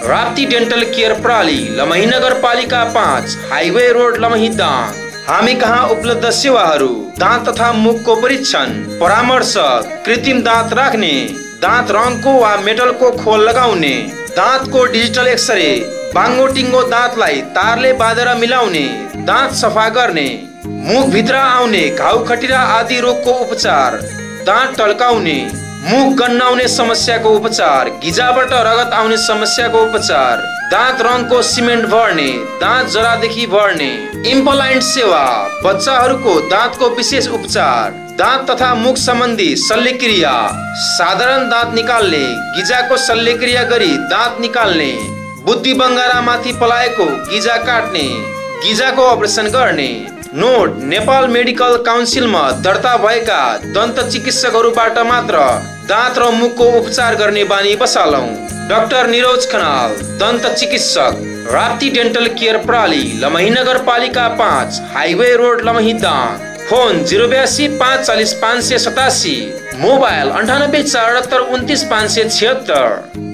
Rapti dental care प्रणाली लमही नगरपालिका 5 highway road Lamahi Dang. हामी कहाँ उपलब्ध सेवाहरू दाँत तथा मुखको परीक्षण, परामर्श, कृत्रिम दाँत राख्ने, दाँत रङको वा मेटलको खोल लगाउने, दाँतको डिजिटल एक्सरे, बाङ्गो टिङ्गो दाँतलाई तारले बाँधेर मिलाउने, दाँत सफा गर्ने, मुख भित्र आउने घाउ खटिरा आदि रोगको उपचार, दाँत टल्काउने, मुख गन्नाउने समस्याको उपचार, गिजाबाट रगत आउने समस्याको उपचार, दाँत रङको सिमेन्ट भर्ने, दाँत जरादेखि भर्ने, इम्प्लान्ट सेवा, बच्चाहरूको दाँतको विशेष उपचार, दाँत तथा मुख सम्बन्धी शल्यक्रिया, साधारण दाँत निकाल्ने, गिजाको शल्यक्रिया गरी दाँत निकाल्ने, बुद्धि बङ्गारामाथि पलाएको गिजा काट्ने, गिजाको अपरेसन गर्ने। नोट, नेपाल मेडिकल काउन्सिलमा दर्ता भएका दन्त चिकित्सकहरूबाट मात्र दाँत र मुखको उपचार गर्ने बानी बसालौं। डाक्टर निरोज खनाल, दन्त चिकित्सक, राप्ती डेन्टल केयर प्रणाली लमही नगरपालिका 5 highway road Lamahi Dang. Phone 082 540 587, mobile 98 478 29 576।